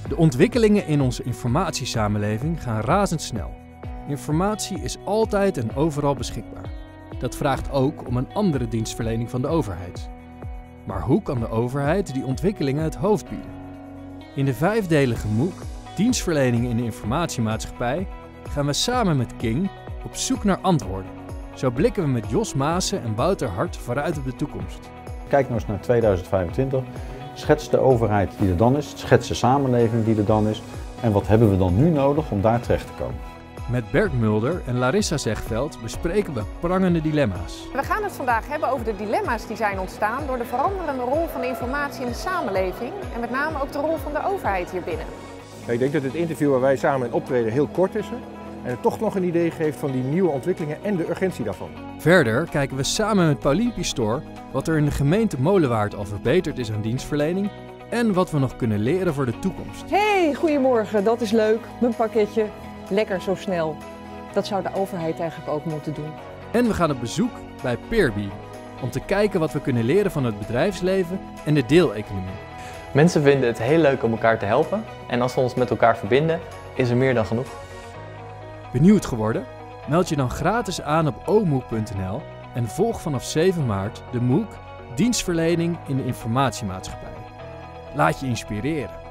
De ontwikkelingen in onze informatiesamenleving gaan razendsnel. Informatie is altijd en overal beschikbaar. Dat vraagt ook om een andere dienstverlening van de overheid. Maar hoe kan de overheid die ontwikkelingen het hoofd bieden? In de 5-delige MOOC Dienstverlening in de Informatiemaatschappij gaan we samen met King op zoek naar antwoorden. Zo blikken we met Jos Maassen en Wouter Hart vooruit op de toekomst. Kijk nou eens naar 2025. Schets de overheid die er dan is, schets de samenleving die er dan is en wat hebben we dan nu nodig om daar terecht te komen. Met Bert Mulder en Larissa Zegveld bespreken we prangende dilemma's. We gaan het vandaag hebben over de dilemma's die zijn ontstaan door de veranderende rol van de informatie in de samenleving en met name ook de rol van de overheid hierbinnen. Ja, ik denk dat het interview waar wij samen in optreden heel kort is en het toch nog een idee geeft van die nieuwe ontwikkelingen en de urgentie daarvan. Verder kijken we samen met Paulien Pistoor wat er in de gemeente Molenwaard al verbeterd is aan dienstverlening en wat we nog kunnen leren voor de toekomst. Hey, goedemorgen, dat is leuk. Mijn pakketje. Lekker zo snel. Dat zou de overheid eigenlijk ook moeten doen. En we gaan op bezoek bij Peerby om te kijken wat we kunnen leren van het bedrijfsleven en de deeleconomie. Mensen vinden het heel leuk om elkaar te helpen en als we ons met elkaar verbinden, is er meer dan genoeg. Benieuwd geworden? Meld je dan gratis aan op omoe.nl en volg vanaf 7 maart de MOOC Dienstverlening in de Informatiemaatschappij. Laat je inspireren.